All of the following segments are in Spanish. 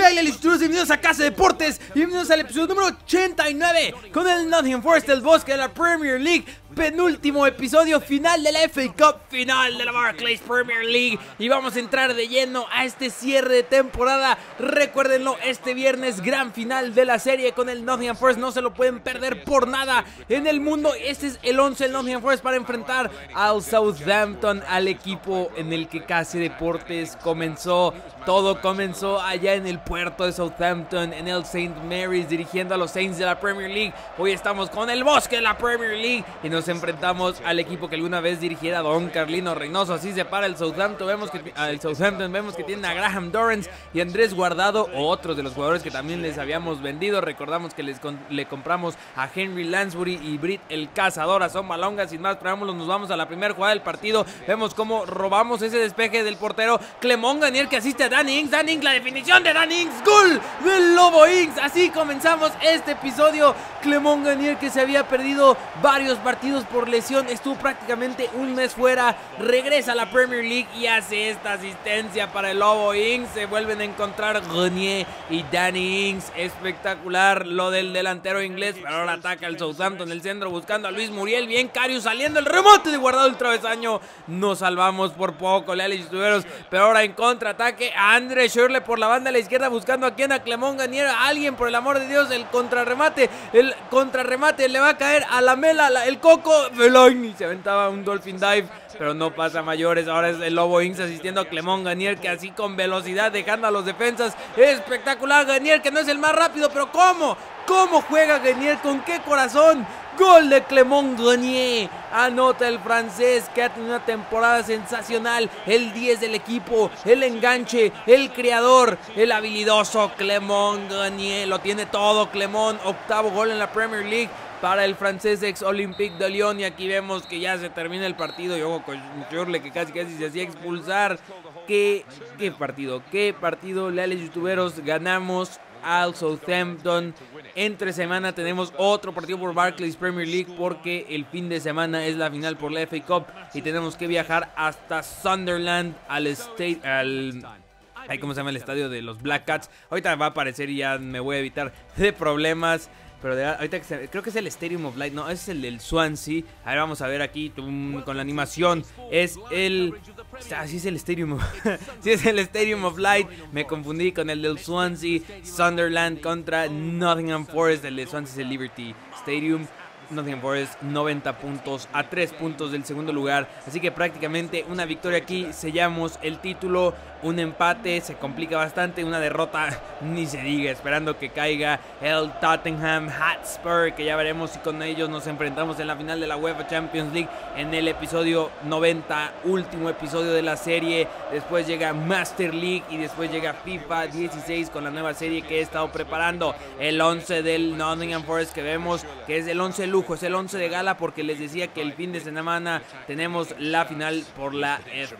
Hola bienvenidos a Casa Deportes y bienvenidos al episodio número 89 con el Nottingham Forest, el bosque de la Premier League. Penúltimo episodio, final de la FA Cup, final de la Barclays Premier League. Y vamos a entrar de lleno a este cierre de temporada. Recuérdenlo, este viernes gran final de la serie con el Nottingham Forest. No se lo pueden perder por nada en el mundo. Este es el 11 del Nottingham Forest para enfrentar al Southampton, al equipo en el que Casa Deportes comenzó. Todo comenzó allá en el puerto de Southampton, en el St. Mary's, dirigiendo a los Saints de la Premier League. Hoy estamos con el bosque de la Premier League y nos enfrentamos al equipo que alguna vez dirigiera Don Carlino Reynoso. Así se para el Southampton. Vemos que tienen a Graham Dorrans y Andrés Guardado, o otros de los jugadores que también les habíamos vendido. Recordamos que le compramos a Henry Lansbury y Britt el Cazador a Son Malonga. Sin más preámbulos, nos vamos a la primera jugada del partido. Vemos cómo robamos ese despeje del portero Clement Ganier, que asiste a Danny Ings. Danny Ings, la definición de Danny Ings, gol del Lobo Ings. Así comenzamos este episodio. Clement Ganier, que se había perdido varios partidos por lesión, estuvo prácticamente un mes fuera, regresa a la Premier League y hace esta asistencia para el Lobo Ings. Se vuelven a encontrar Ganier y Danny Ings. Espectacular lo del delantero inglés, pero ahora ataca el Southampton en el centro buscando a Luis Muriel. Bien Karius saliendo, el remote de Guardado, el travesaño. Nos salvamos por poco, leales y tuberos, pero ahora en contraataque a Andre Schürrle por la banda de la izquierda buscando a quien, a Clement Ganier, a alguien, por el amor de Dios. El contrarremate le va a caer a la Mela, el Coco Fellaini se aventaba un Dolphin Dive, pero no pasa mayores. Ahora es el Lobo Ings asistiendo a Clement Ganier, que así con velocidad dejando a los defensas. Espectacular Ganier, que no es el más rápido, pero ¿cómo juega Ganier? ¿Con qué corazón? Gol de Clement Ganier. Anota el francés, que ha tenido una temporada sensacional. El 10 del equipo, el enganche, el creador, el habilidoso Clement Ganier. Lo tiene todo Clement. Octavo gol en la Premier League para el francés ex Olympique de Lyon. Y aquí vemos que ya se termina el partido. Y ojo con Schürrle, que casi se hacía expulsar. Qué partido, leales youtuberos. Ganamos al Southampton. Entre semana tenemos otro partido por Barclays Premier League, porque el fin de semana es la final por la FA Cup y tenemos que viajar hasta Sunderland ¿cómo se llama el estadio de los Black Cats? Ahorita va a aparecer y ya me voy a evitar de problemas. Pero ahorita creo que es el Stadium of Light. No, ese es el del Swansea. A ver, vamos a ver aquí con la animación. Es el... sí es el Stadium of... sí es el Stadium of Light. Me confundí con el del Swansea. Sunderland contra Nottingham Forest. El de Swansea es el Liberty Stadium. Nottingham Forest 90 puntos, a 3 puntos del segundo lugar. Así que prácticamente una victoria aquí, sellamos el título. Un empate se complica bastante, una derrota ni se diga, esperando que caiga el Tottenham Hotspur, que ya veremos si con ellos nos enfrentamos en la final de la UEFA Champions League en el episodio 90, último episodio de la serie. Después llega Master League y después llega FIFA 16 con la nueva serie que he estado preparando. El 11 del Nottingham Forest, que vemos que es el 11 lujo, es el 11 de gala, porque les decía que el fin de semana tenemos la final por la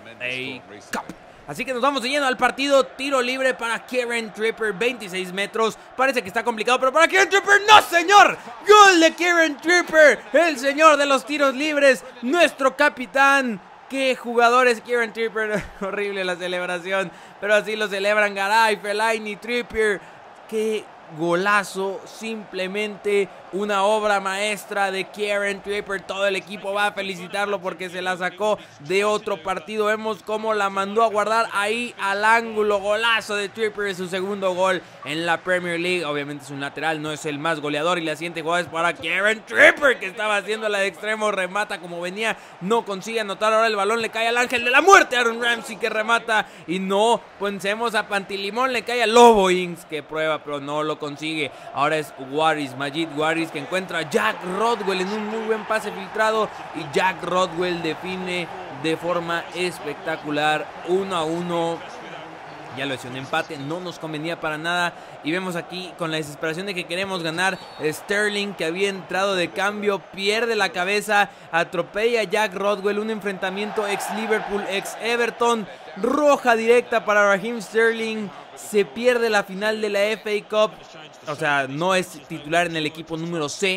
FA Cup. Así que nos vamos yendo al partido. Tiro libre para Kieran Trippier, 26 metros. Parece que está complicado, pero para Kieran Trippier, ¡no señor! Gol de Kieran Trippier, el señor de los tiros libres, nuestro capitán. ¡Qué jugadores Kieran Trippier! Horrible la celebración, pero así lo celebran Garay, Fellaini, Trippier. ¡Qué golazo! Simplemente una obra maestra de Kieran Trippier. Todo el equipo va a felicitarlo porque se la sacó de otro partido. Vemos cómo la mandó a guardar ahí al ángulo. Golazo de Trippier, es su segundo gol en la Premier League. Obviamente es un lateral, no es el más goleador. Y la siguiente jugada es para Kieran Trippier, que estaba haciendo la de extremo. Remata como venía, no consigue anotar. Ahora el balón le cae al ángel de la muerte, Aaron Ramsey, que remata. Y no, pensemos a Pantilimón, le cae al Lobo Ings, que prueba, pero no lo consigue. Ahora es Majid Waris, que encuentra a Jack Rodwell en un muy buen pase filtrado, y Jack Rodwell define de forma espectacular. 1-1. Ya lo decía, un empate no nos convenía para nada. Y vemos aquí con la desesperación de que queremos ganar. Sterling, que había entrado de cambio, pierde la cabeza, atropella a Jack Rodwell. Un enfrentamiento ex Liverpool, ex Everton. Roja directa para Raheem Sterling. Se pierde la final de la FA Cup. O sea, no es titular en el equipo número C.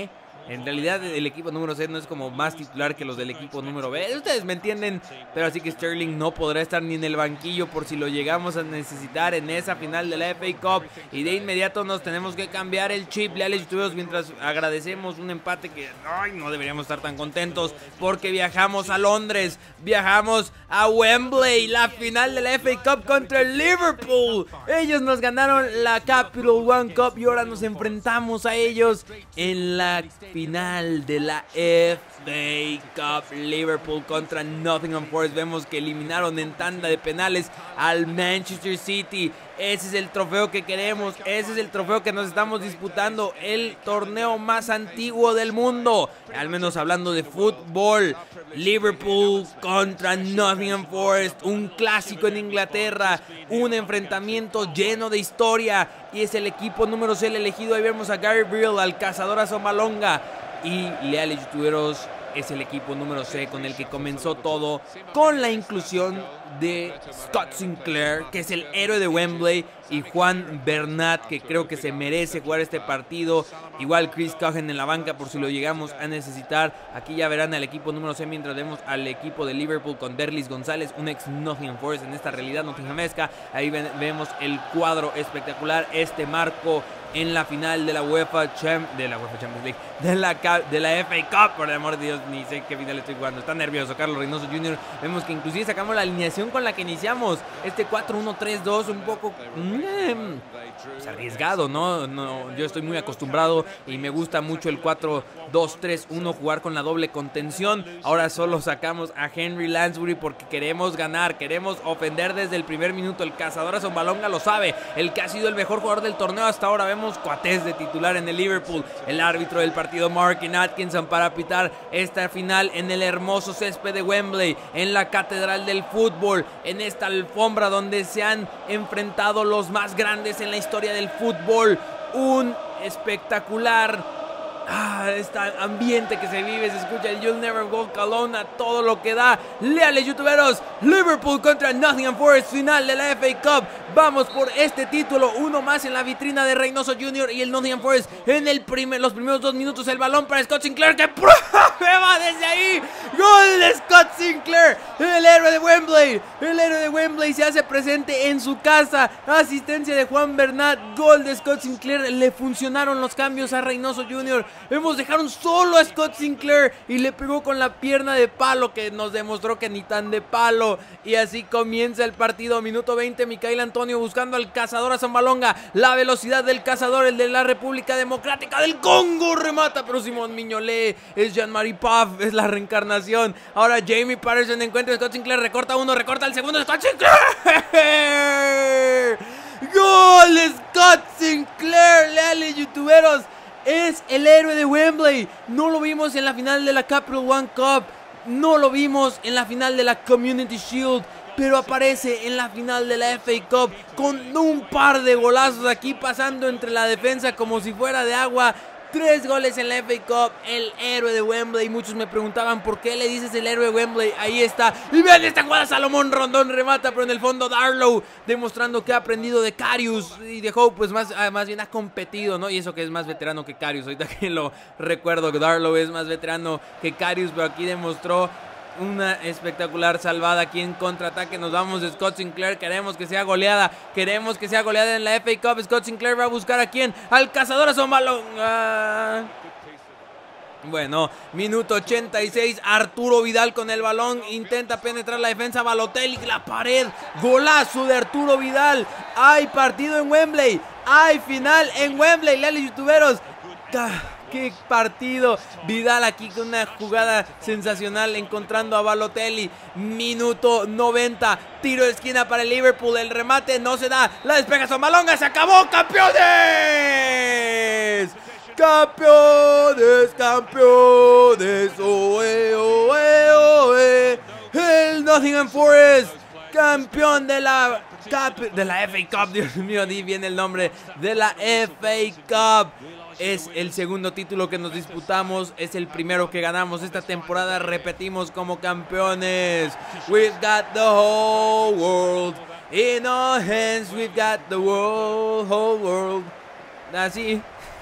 En realidad el equipo número C no es como más titular que los del equipo número B. Ustedes me entienden, pero así que Sterling no podrá estar ni en el banquillo por si lo llegamos a necesitar en esa final de la FA Cup. Y de inmediato nos tenemos que cambiar el chip, leales youtuberos, mientras agradecemos un empate que no deberíamos estar tan contentos porque viajamos a Londres, viajamos a Wembley, la final de la FA Cup contra el Liverpool. Ellos nos ganaron la Capital One Cup y ahora nos enfrentamos a ellos en la final de la FA Cup. Liverpool contra Nottingham Forest. Vemos que eliminaron en tanda de penales al Manchester City. Ese es el trofeo que queremos, ese es el trofeo que nos estamos disputando, el torneo más antiguo del mundo, al menos hablando de fútbol. Liverpool contra Nottingham Forest, un clásico en Inglaterra, un enfrentamiento lleno de historia, y es el equipo número 6 elegido. Ahí vemos a Gary Brill, al cazador a Somalonga, y leales youtuberos, es el equipo número C con el que comenzó todo, con la inclusión de Scott Sinclair, que es el héroe de Wembley, y Juan Bernat, que creo que se merece jugar este partido. Igual Chris Cohen en la banca por si lo llegamos a necesitar. Aquí ya verán al equipo número C, mientras vemos al equipo de Liverpool con Derlis González, un ex Nottingham Forest en esta realidad nottinghamesca. Ahí vemos el cuadro espectacular, este marco en la final de la UEFA Champions League, de la FA Cup, por el amor de Dios, ni sé qué final estoy jugando. Está nervioso Carlos Reynoso Jr. Vemos que inclusive sacamos la alineación con la que iniciamos este 4-1-3-2, un poco pues arriesgado, ¿no? Yo estoy muy acostumbrado y me gusta mucho el 4-2-3-1, jugar con la doble contención. Ahora solo sacamos a Henry Lansbury porque queremos ganar, queremos ofender desde el primer minuto. El cazador a Zombalonga lo sabe, el que ha sido el mejor jugador del torneo hasta ahora. Vemos Coates de titular en el Liverpool, el árbitro del partido Martin Atkinson para pitar esta final en el hermoso césped de Wembley, en la catedral del fútbol, en esta alfombra donde se han enfrentado los más grandes en la historia del fútbol. Un espectacular este ambiente que se vive, se escucha el You'll Never Walk Alone a todo lo que da. Leales youtuberos, Liverpool contra Nottingham Forest, final de la FA Cup. Vamos por este título, uno más en la vitrina de Reynoso Jr. y el Nottingham Forest. En los primeros 2 minutos el balón para Scott Sinclair, que prueba desde ahí. Gol de Scott Sinclair, el héroe de Wembley. El héroe de Wembley se hace presente en su casa. Asistencia de Juan Bernat, gol de Scott Sinclair. Le funcionaron los cambios a Reynoso Jr. Dejaron solo a Scott Sinclair y le pegó con la pierna de palo, que nos demostró que ni tan de palo. Y así comienza el partido. Minuto 20, Micael Antonio buscando al cazador a Zambalonga. La velocidad del cazador, el de la República Democrática del Congo, remata, pero Simón Mignolet es Jean-Marie Pfaff, es la reencarnación. Ahora Jamie Patterson encuentra a Scott Sinclair, recorta uno, recorta el segundo, Scott Sinclair. ¡Gol de Scott Sinclair! Leales youtuberos, es el héroe de Wembley. No lo vimos en la final de la Capital One Cup, no lo vimos en la final de la Community Shield, pero aparece en la final de la FA Cup con un par de golazos aquí, pasando entre la defensa como si fuera de agua. 3 goles en la FA Cup, el héroe de Wembley. Muchos me preguntaban por qué le dices el héroe de Wembley. Ahí está, y vean esta jugada, Salomón Rondón remata, pero en el fondo Darlow, demostrando que ha aprendido de Karius. Y de Hope pues más bien ha competido, ¿no? Y eso que es más veterano que Karius, ahorita que lo recuerdo, que Darlow es más veterano que Karius, pero aquí demostró una espectacular salvada aquí en contraataque. Nos vamos de Scott Sinclair, queremos que sea goleada, en la FA Cup. Scott Sinclair va a buscar a quién, al cazador a Zombalonga. Bueno, minuto 86, Arturo Vidal con el balón, intenta penetrar la defensa, Balotelli, la pared, golazo de Arturo Vidal. Hay partido en Wembley, hay final en Wembley, leales youtuberos. ¡Qué partido! Vidal aquí con una jugada sensacional, encontrando a Balotelli. Minuto 90, tiro de esquina para el Liverpool, el remate no se da, la despeja Zombalonga, se acabó, ¡campeones! ¡Campeones, campeones! ¡Oe, oe, oe! El Nottingham Forest, campeón de la FA Cup, Dios mío, di bien el nombre, de la FA Cup. Es el segundo título que nos disputamos, es el primero que ganamos esta temporada, repetimos como campeones. We've got the whole world in our hands, we've got the whole world. Así,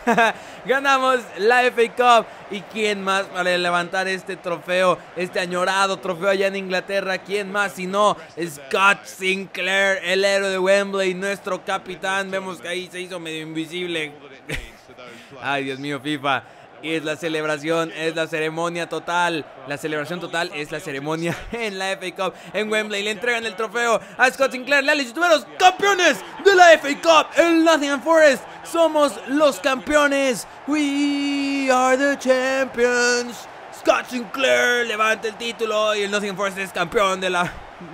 Ganamos la FA Cup. ¿Y quién más para levantar este trofeo? Este añorado trofeo allá en Inglaterra. ¿Quién más si no Scott Sinclair, el héroe de Wembley, nuestro capitán? Vemos que ahí se hizo medio invisible. Ay, Dios mío, FIFA. Y es la celebración, es la ceremonia total. La celebración total es la ceremonia en la FA Cup en Wembley. Le entregan el trofeo a Scott Sinclair. Leales youtuberos, campeones de la FA Cup. El Nottingham Forest. Somos los campeones. We are the champions. Scott Sinclair levanta el título y el Nottingham Forest es campeón de la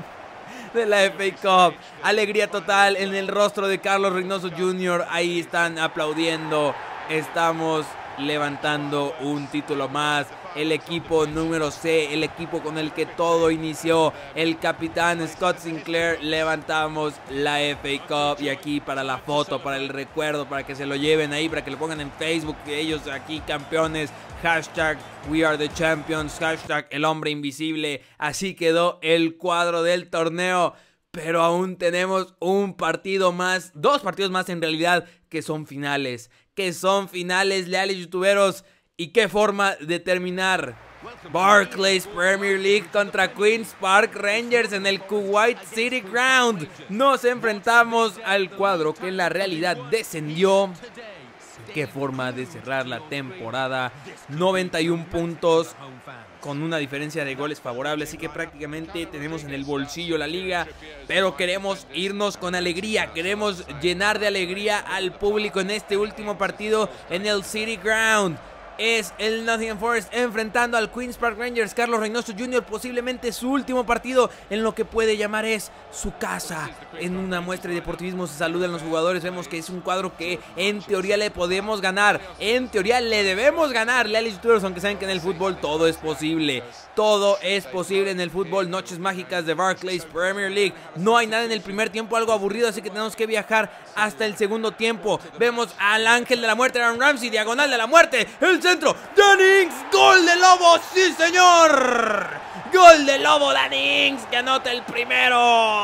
FA Cup. Alegría total en el rostro de Carlos Reynoso Jr. Ahí están aplaudiendo. Estamos levantando un título más. El equipo número C, el equipo con el que todo inició, el capitán Scott Sinclair. Levantamos la FA Cup y aquí para la foto, para el recuerdo, para que se lo lleven ahí, para que lo pongan en Facebook, que ellos aquí campeones. Hashtag We Are The Champions, hashtag El Hombre Invisible. Así quedó el cuadro del torneo. Pero aún tenemos un partido más, 2 partidos más en realidad, que son finales, leales youtuberos. Y qué forma de terminar. Barclays Premier League contra Queen's Park Rangers en el Kuwait City Ground. Nos enfrentamos al cuadro que en la realidad descendió. Qué forma de cerrar la temporada. 91 puntos con una diferencia de goles favorable, así que prácticamente tenemos en el bolsillo la liga, pero queremos irnos con alegría, queremos llenar de alegría al público en este último partido en el City Ground. Es el Nottingham Forest enfrentando al Queen's Park Rangers. Carlos Reynoso Jr. posiblemente su último partido en lo que puede llamar es su casa. En una muestra de deportivismo se saludan los jugadores. Vemos que es un cuadro que en teoría le podemos ganar. En teoría le debemos ganar. Leales youtubers, aunque saben que en el fútbol todo es posible. Todo es posible en el fútbol. Noches mágicas de Barclays Premier League. No hay nada en el primer tiempo, algo aburrido, así que tenemos que viajar hasta el segundo tiempo. Vemos al ángel de la muerte, Aaron Ramsey, diagonal de la muerte. El centro, Danny Ings, gol de Lobo, sí señor. Gol de Lobo, Danny Ings, que anota el primero.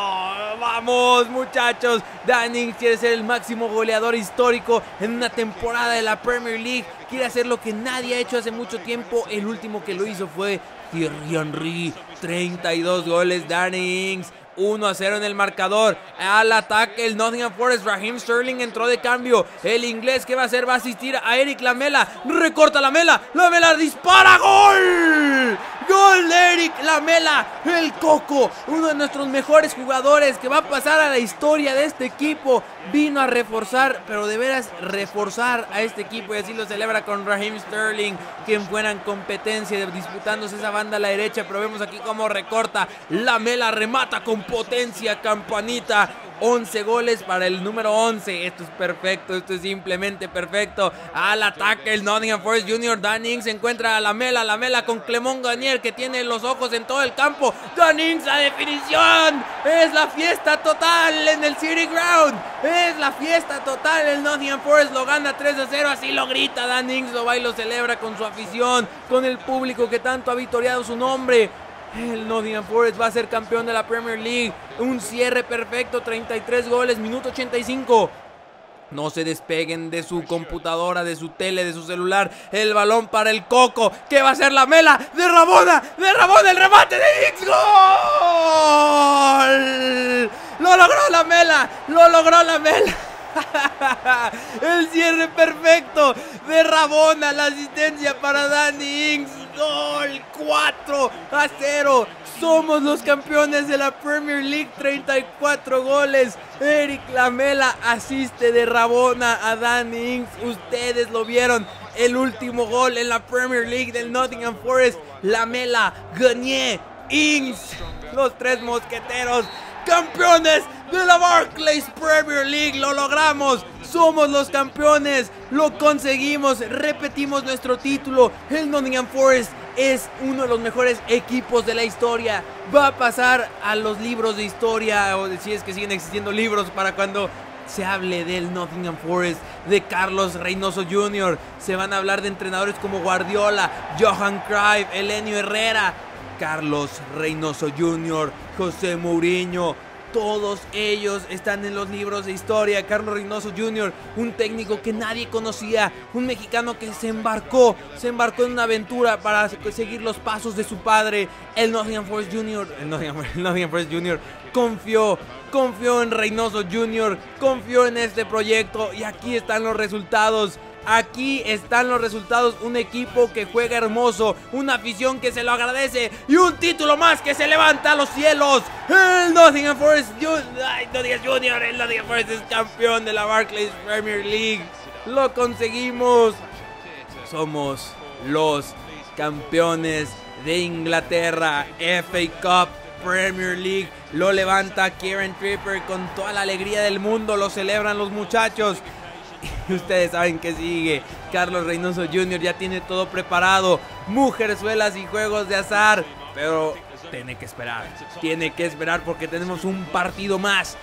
Vamos muchachos, Danny Ings quiere ser el máximo goleador histórico en una temporada de la Premier League. Quiere hacer lo que nadie ha hecho hace mucho tiempo. El último que lo hizo fue Thierry Henry. 32 goles, Danny Ings. 1-0 en el marcador. Al ataque el Nottingham Forest. Raheem Sterling entró de cambio. El inglés, ¿qué va a hacer? Va a asistir a Eric Lamela. Recorta Lamela. Lamela dispara. ¡Gol! ¡Gol de Eric Lamela! El Coco, uno de nuestros mejores jugadores que va a pasar a la historia de este equipo. Vino a reforzar, pero de veras reforzar a este equipo, y así lo celebra con Raheem Sterling, quien fuera en competencia disputándose esa banda a la derecha. Pero vemos aquí cómo recorta. Lamela remata con potencia, campanita. 11 goles para el número 11. Esto es perfecto, esto es simplemente perfecto. Al ataque el Nottingham Forest Jr. Danny Ings encuentra a Lamela. Lamela con Clement Garnier, que tiene los ojos en todo el campo. Danny Ings a definición. Es la fiesta total en el City Ground. Es la fiesta total. El Nottingham Forest lo gana 3-0. Así lo grita Danny Ings, lo va y lo celebra con su afición, con el público que tanto ha vitoreado su nombre. El Nottingham Forest va a ser campeón de la Premier League. Un cierre perfecto, 33 goles, minuto 85. No se despeguen de su computadora, de su tele, de su celular. El balón para el Coco. ¿Qué va a hacer Lamela? ¡De Rabona! ¡El remate de Ings! ¡Gol! ¡Lo logró Lamela! El cierre perfecto de Rabona, la asistencia para Danny Ings. Gol, 4-0. Somos los campeones de la Premier League, 34 goles. Eric Lamela asiste de Rabona a Danny Ings. Ustedes lo vieron, el último gol en la Premier League del Nottingham Forest. Lamela, Garnier, Ings, los tres mosqueteros, campeones de la Barclays Premier League. Lo logramos, somos los campeones, lo conseguimos, repetimos nuestro título. El Nottingham Forest es uno de los mejores equipos de la historia. Va a pasar a los libros de historia, o si es que siguen existiendo libros, para cuando se hable del Nottingham Forest, de Carlos Reynoso Jr. Se van a hablar de entrenadores como Guardiola, Johan Cruyff, Elenio Herrera, Carlos Reynoso Jr., José Mourinho. Todos ellos están en los libros de historia. Carlos Reynoso Jr., un técnico que nadie conocía, un mexicano que se embarcó en una aventura para seguir los pasos de su padre. El Nottingham Forest Jr. confió en Reynoso Jr., confió en este proyecto y aquí están los resultados. Aquí están los resultados, un equipo que juega hermoso, una afición que se lo agradece y un título más que se levanta a los cielos. El Nottingham Forest Jr., el Nottingham Forest es campeón de la Barclays Premier League. Lo conseguimos. Somos los campeones de Inglaterra, FA Cup, Premier League. Lo levanta Kieran Trippier con toda la alegría del mundo, lo celebran los muchachos. Y ustedes saben que sigue. Carlos Reynoso Jr. ya tiene todo preparado, mujerzuelas y juegos de azar, pero tiene que esperar porque tenemos un partido más,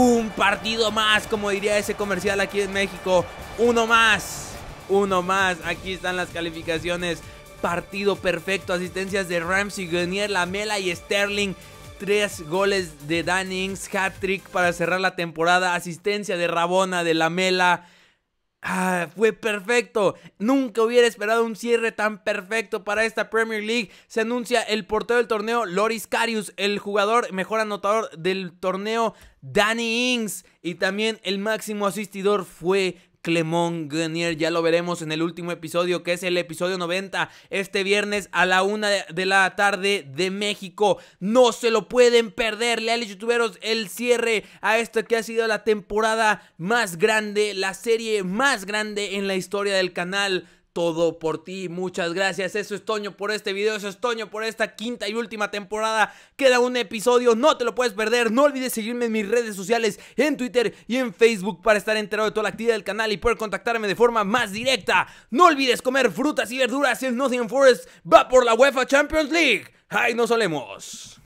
como diría ese comercial aquí en México. Uno más. Aquí están las calificaciones: partido perfecto, asistencias de Ramsey, Grenier, Lamela y Sterling, 3 goles de Danny Ings, hat-trick para cerrar la temporada, asistencia de Rabona, de Lamela. Fue perfecto. Nunca hubiera esperado un cierre tan perfecto para esta Premier League. Se anuncia el portero del torneo, Loris Karius, el jugador mejor anotador del torneo, Danny Ings, y también el máximo asistidor fue Clement Grenier. Ya lo veremos en el último episodio, que es el episodio 90, este viernes a la 1 de la tarde de México. No se lo pueden perder, leales youtuberos, el cierre a esto que ha sido la temporada más grande, la serie más grande en la historia del canal. Todo por ti, muchas gracias. Eso es Toño por este video, eso es Toño por esta quinta y última temporada. Queda un episodio, no te lo puedes perder. No olvides seguirme en mis redes sociales, en Twitter y en Facebook, para estar enterado de toda la actividad del canal y poder contactarme de forma más directa. No olvides comer frutas y verduras. El Nottingham Forest va por la UEFA Champions League. ¡Ay, nos solemos!